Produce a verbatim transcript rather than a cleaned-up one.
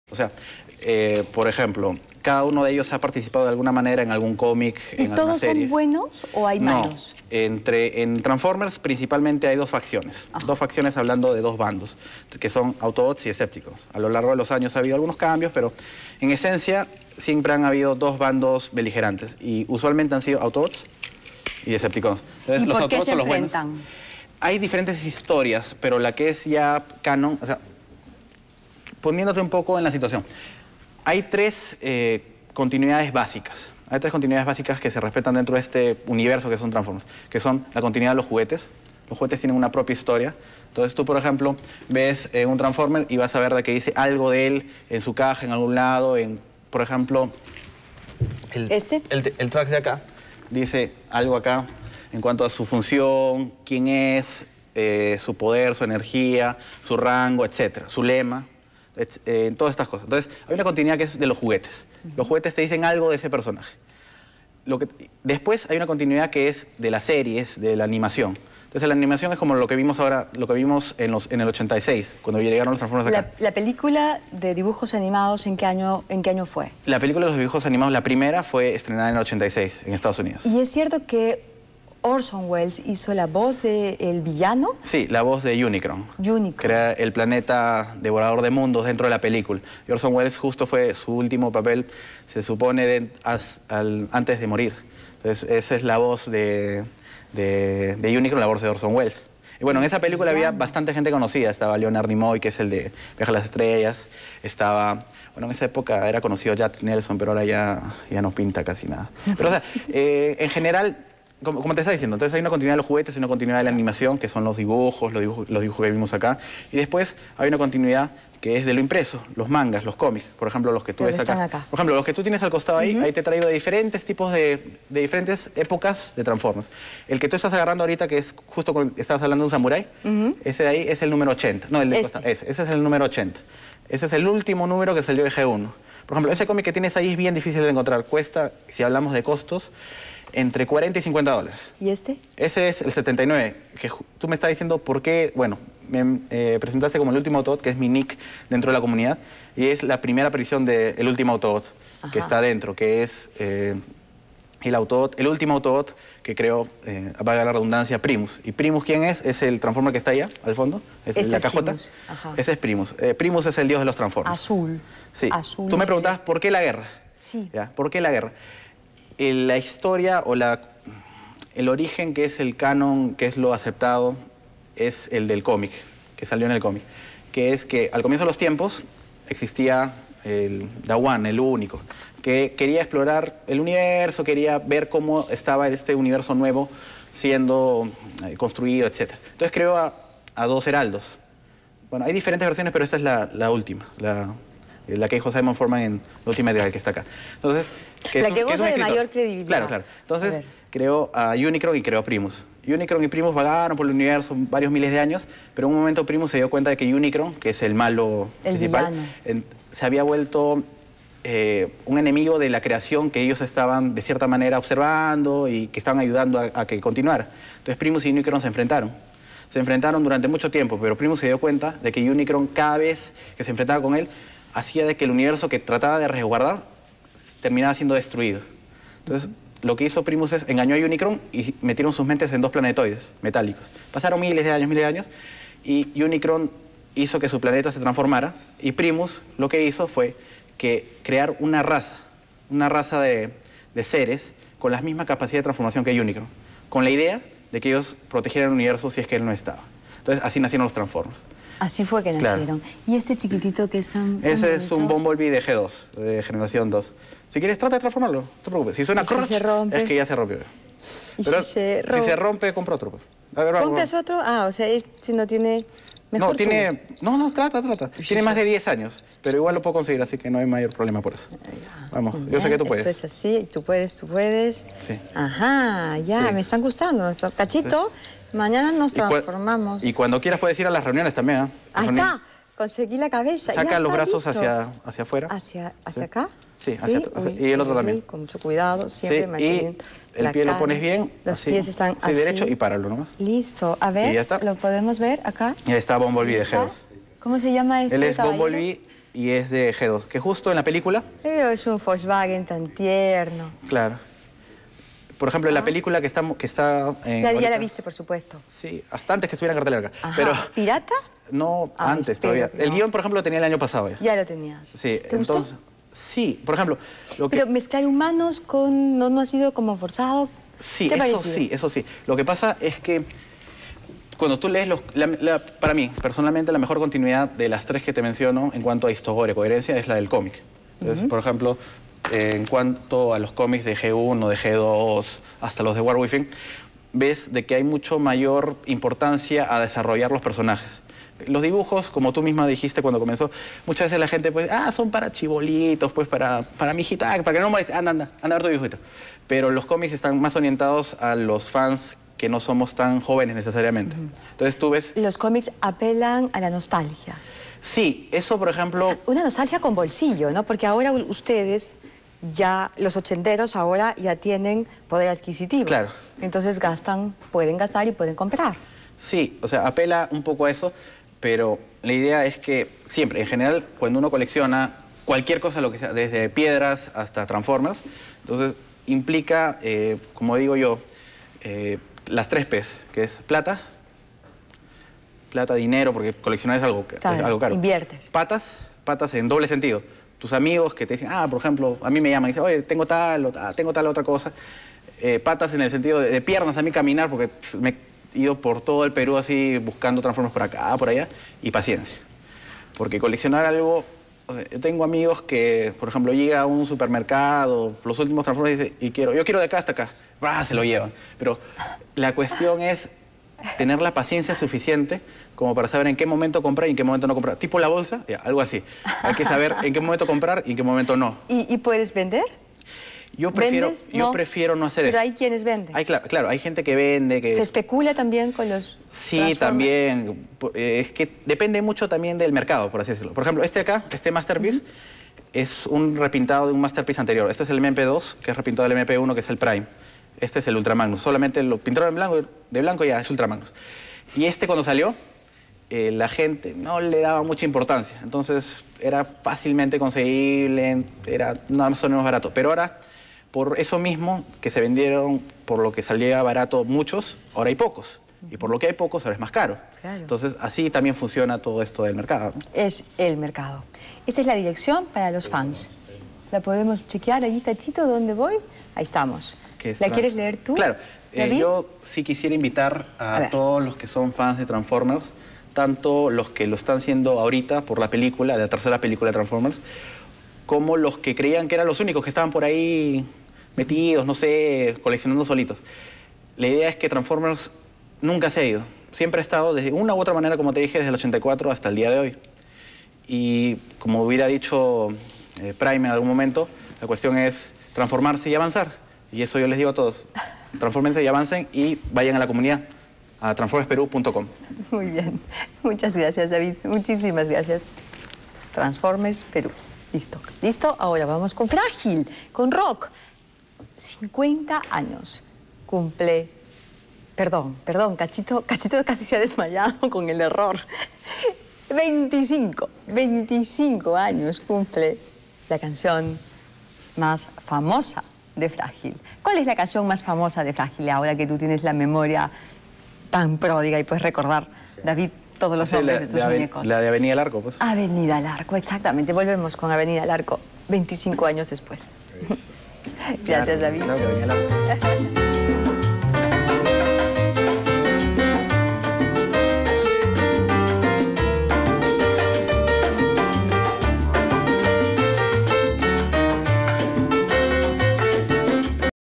O sea, eh, por ejemplo, cada uno de ellos ha participado de alguna manera en algún cómic, en alguna serie. ¿Y todos son buenos o hay malos? No, entre, en Transformers principalmente hay dos facciones. Ajá. Dos facciones hablando de dos bandos, que son Autobots y Decepticons. A lo largo de los años ha habido algunos cambios, pero en esencia siempre han habido dos bandos beligerantes. Y usualmente han sido Autobots y Decepticons. Entonces, ¿Y los por qué Autobots se son los enfrentan? buenos. Hay diferentes historias, pero la que es ya canon, o sea, poniéndote un poco en la situación. Hay tres eh, continuidades básicas. Hay tres continuidades básicas que se respetan dentro de este universo que son Transformers, que son la continuidad de los juguetes. Los juguetes tienen una propia historia. Entonces tú, por ejemplo, ves eh, un Transformer y vas a ver de que dice algo de él en su caja, en algún lado, en, por ejemplo, el, ¿Este? el, el track de acá, dice algo acá en cuanto a su función, quién es, eh, su poder, su energía, su rango, etcétera, su lema. En todas estas cosas. Entonces, hay una continuidad que es de los juguetes. Uh-huh. Los juguetes te dicen algo de ese personaje. Lo que, después hay una continuidad que es de las series, de la animación. Entonces, la animación es como lo que vimos ahora, lo que vimos en, los, en el ochenta y seis, cuando llegaron los Transformers acá. La, la película de dibujos animados, ¿en qué año, en qué año fue? La película de los dibujos animados, la primera, fue estrenada en el ochenta y seis, en Estados Unidos. ¿Y es cierto que Orson Welles hizo la voz del villano? Sí, la voz de Unicron. Unicron. Que era el planeta devorador de mundos dentro de la película. Y Orson Welles justo fue su último papel, se supone, de, as, al, antes de morir. Entonces, esa es la voz de, de, de Unicron, la voz de Orson Welles. Y bueno, en esa película había bastante gente conocida. Estaba Leonard Nimoy, que es el de Viaje a las Estrellas. Estaba, bueno, en esa época era conocido Jack Nelson, pero ahora ya, ya no pinta casi nada. Pero, o sea, eh, en general... Como, como te estaba diciendo, entonces hay una continuidad de los juguetes, hay una continuidad de la animación, que son los dibujos, los dibujos, los dibujos que vimos acá. Y después hay una continuidad que es de lo impreso, los mangas, los cómics. Por ejemplo, los que tú los ves que acá. acá. Por ejemplo, los que tú tienes al costado ahí, uh-huh. Ahí te he traído de diferentes tipos de, de diferentes épocas de Transformers. El que tú estás agarrando ahorita, que es justo cuando estabas hablando de un samurái, uh-huh. Ese de ahí es el número ochenta. No, el de este. costado, ese, ese es el número ochenta. Ese es el último número que salió de G uno. Por ejemplo, ese cómic que tienes ahí es bien difícil de encontrar. Cuesta, si hablamos de costos, entre cuarenta y cincuenta dólares. ¿Y este? Ese es el setenta y nueve, que tú me estás diciendo por qué, bueno, me eh, presentaste como el último Autobot, que es mi nick dentro de la comunidad, y es la primera aparición del último Autobot, ajá, que está dentro, que es eh, el Autobot, el último Autobot que creó, eh, valga la redundancia, Primus. ¿Y Primus quién es? Es el Transformer que está allá, al fondo, es este la es cajota. Primus. Ajá. Ese es Primus. Eh, Primus es el dios de los Transformers. Azul. Sí. Azul. Tú me preguntabas, ¿por qué la guerra? Sí. ¿Ya? ¿Por qué la guerra? La historia o la, el origen que es el canon, que es lo aceptado, es el del cómic, que salió en el cómic, que es que al comienzo de los tiempos existía el The One, el único, que quería explorar el universo, quería ver cómo estaba este universo nuevo siendo eh, construido, etcétera. Entonces creó a, a dos heraldos. Bueno, hay diferentes versiones, pero esta es la, la última, la... la que dijo Simon Forman en la última editorial que está acá. Entonces, que la es un, que goza que es un de escritor. mayor credibilidad. Claro, claro. Entonces, a creó a Unicron y creó a Primus. Unicron y Primus vagaron por el universo varios miles de años, pero en un momento Primus se dio cuenta de que Unicron, que es el malo el principal, en, se había vuelto eh, un enemigo de la creación que ellos estaban, de cierta manera, observando y que estaban ayudando a, a que continuara. Entonces, Primus y Unicron se enfrentaron. Se enfrentaron durante mucho tiempo, pero Primus se dio cuenta de que Unicron, cada vez que se enfrentaba con él, hacía de que el universo que trataba de resguardar terminaba siendo destruido. Entonces, lo que hizo Primus es engañó a Unicron y metieron sus mentes en dos planetoides metálicos. Pasaron miles de años, miles de años, y Unicron hizo que su planeta se transformara, y Primus lo que hizo fue que crear una raza, una raza de, de seres con la misma capacidad de transformación que Unicron, con la idea de que ellos protegieran el universo si es que él no estaba. Entonces, así nacieron los Transformers. Así fue que nacieron. Claro. ¿Y este chiquitito que es tan, tan Ese bonito? es un Bumblebee de G dos, de generación dos. Si quieres, trata de transformarlo, no te preocupes. Si suena si crunch, se rompe? es que ya se rompió. ¿Y Pero si se rompe? Si se rompe, compra otro. A ver, ¿Compras otro? Ah, o sea, este no tiene... Mejor no, tiene... Tú. No, no, trata, trata. Sí, tiene sí. más de diez años, pero igual lo puedo conseguir, así que no hay mayor problema por eso. Ya. Vamos, bien. Yo sé que tú puedes. Esto es así, tú puedes, tú puedes. Sí. Ajá, ya, sí. Me están gustando. Nuestro cachito, sí. Mañana nos transformamos. Y, cu y cuando quieras puedes ir a las reuniones también, ¿eh? Ahí está, conseguí la cabeza. Saca ya los brazos listo. hacia, hacia afuera. ¿Hacia, hacia ¿Sí? acá? Sí, hacia, ¿Sí? hacia, Uy, y el otro uy, también. Con mucho cuidado, siempre sí, manteniendo y el la pie cara. lo pones bien. Los así, pies están sí, así. derecho y páralo nomás. Listo. A ver, ya está. ¿lo podemos ver acá? Y ahí está Bumblebee de G dos. ¿Cómo se llama este Él es caballero? Bumblebee y es de G dos, que justo en la película... Pero es un Volkswagen tan tierno. Claro. Por ejemplo, en Ah. la película que está... Que está en, Ya, ya ahorita- la viste, por supuesto. Sí, hasta antes que estuviera en cartelera. Ajá. Pero ¿Pirata? no Ah, antes espero todavía. que El no. guión, por ejemplo, lo tenía el año pasado ya. Ya lo tenías. Sí, ¿Te gustó? entonces... Sí, por ejemplo, lo que... Pero mezclar humanos con... ¿No, no ha sido como forzado? Sí, ¿Te eso pareció? sí, eso sí. Lo que pasa es que cuando tú lees los... la- la- para mí, personalmente, la mejor continuidad de las tres que te menciono en cuanto a historia, coherencia, es la del cómic. Entonces, por ejemplo, eh, en cuanto a los cómics de G uno, de G dos, hasta los de War Within, ves de que hay mucho mayor importancia a desarrollar los personajes. Los dibujos, como tú misma dijiste cuando comenzó, muchas veces la gente, pues, ah, son para chibolitos, pues, para, para mi hijita, ah, para que no moleste, anda, anda, anda a ver tu dibujito. Pero los cómics están más orientados a los fans que no somos tan jóvenes necesariamente. Entonces tú ves, Los cómics apelan a la nostalgia. sí, eso, por ejemplo, Una nostalgia con bolsillo, ¿no? Porque ahora ustedes, ya los ochenteros ahora ya tienen poder adquisitivo. Claro. Entonces gastan, pueden gastar y pueden comprar. sí, o sea, apela un poco a eso, pero la idea es que siempre, en general, cuando uno colecciona cualquier cosa, lo que sea, desde piedras hasta Transformers, entonces implica, eh, como digo yo, eh, las tres P's, que es plata, plata, dinero, porque coleccionar es algo, Claro, es algo caro. inviertes. Patas, patas en doble sentido. Tus amigos que te dicen, ah, por ejemplo, a mí me llaman y dicen, oye, tengo tal, o, ah, tengo tal otra cosa. Eh, patas en el sentido de, de piernas, a mí caminar, porque pss, me he ido por todo el Perú así, buscando Transformers por acá, por allá, y paciencia. Porque coleccionar algo... O sea, yo tengo amigos que, por ejemplo, llega a un supermercado, los últimos Transformers, y dice, y quiero, yo quiero de acá hasta acá. ¡Bah! Se lo llevan. Pero la cuestión es tener la paciencia suficiente como para saber en qué momento comprar y en qué momento no comprar. Tipo la bolsa, ya, algo así. Hay que saber en qué momento comprar y en qué momento no. ¿Y, y puedes vender? Yo prefiero, ¿Vendes? yo No. prefiero no hacer Pero eso. hay quienes venden. Hay, claro, claro, hay gente que vende, que... ¿Se especula también con los Sí, Transformers? también. Po- eh, Es que depende mucho también del mercado, por así decirlo. Por ejemplo, este acá, este Masterpiece, es un repintado de un Masterpiece anterior. Este es el M P dos, que es repintado del M P uno, que es el Prime. Este es el Ultra Magnus. Solamente lo pintaron en blanco, de blanco ya es Ultra Magnus. Y este cuando salió, eh, la gente no le daba mucha importancia. Entonces era fácilmente conseguible, era nada más o menos barato. Pero ahora, por eso mismo, que se vendieron por lo que salía barato muchos, ahora hay pocos. Y por lo que hay pocos, ahora es más caro. Claro. Entonces, así también funciona todo esto del mercado, ¿no? Es el mercado. Esta es la dirección para los fans. ¿La podemos chequear allí, Cachito? ¿Dónde voy? Ahí estamos. Que es ¿La trans- quieres leer tú? Claro. Eh, David? yo sí quisiera invitar a, A ver. todos los que son fans de Transformers, tanto los que lo están haciendo ahorita por la película, la tercera película de Transformers, como los que creían que eran los únicos que estaban por ahí metidos, no sé, coleccionando solitos. La idea es que Transformers nunca se ha ido. Siempre ha estado, desde una u otra manera, como te dije, desde el ochenta y cuatro hasta el día de hoy. Y como hubiera dicho eh, Prime en algún momento, la cuestión es transformarse y avanzar. Y eso yo les digo a todos. Transfórmense y avancen y vayan a la comunidad, a transformers perú punto com. Muy bien. Muchas gracias, David. Muchísimas gracias. Transformers Perú. Listo. Listo. Ahora vamos con Frágil, con Rock. cincuenta años. Cumple... Perdón, perdón, Cachito, Cachito casi se ha desmayado con el error. veinticinco, veinticinco años cumple la canción más famosa de Frágil. ¿Cuál es la canción más famosa de Frágil ahora que tú tienes la memoria tan pródiga y puedes recordar, David, todos los Sí, nombres la, de tus Ave- muñecos? la de Avenida del Arco, pues. Avenida al Arco, exactamente. Volvemos con Avenida al Arco, veinticinco años después. Gracias, Claro, David. claro que Avenida del Arco.